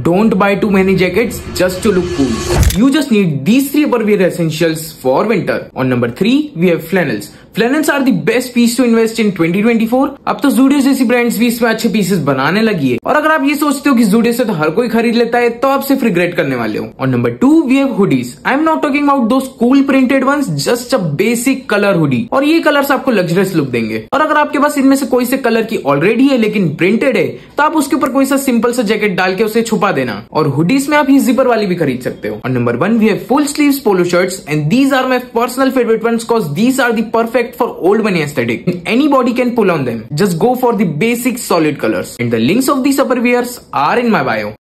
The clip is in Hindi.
Don't buy too many jackets just to look cool. You just need these 3 upperwear essentials for winter. On number 3, we have flannels. Flannels are the best piece to invest in 2024. अब तो Zudio जैसी ब्रांड्स भी इसमें अच्छे पीसेस बनाने लगी है। और अगर आप ये सोचते हो कि Zudio से तो हर कोई खरीद लेता है, तो आप सिर्फ रिग्रेट करने वाले हो। On number 2, we have hoodies. I am not talking about those cool printed ones, just a basic color hoodie. और ये कलर्स आपको लग्जरियस लुक देंगे। और अगर आपके पास इनमें से कोई से कलर की ऑलरेडी है लेकिन प्रिंटेड है, तो आप उसके ऊपर कोई सा सिंपल सा जैकेट डाल के उसे छुपा देना। और हुडीज में आप ये जिपर वाली भी खरीद सकते हो। On number 1, we have full sleeves polo shirts, and these are my personal favorite ones cause these are the perfect for old money aesthetic. Anybody can pull on them. Just go for the basic solid colors. And the links of these upperwears are in my bio.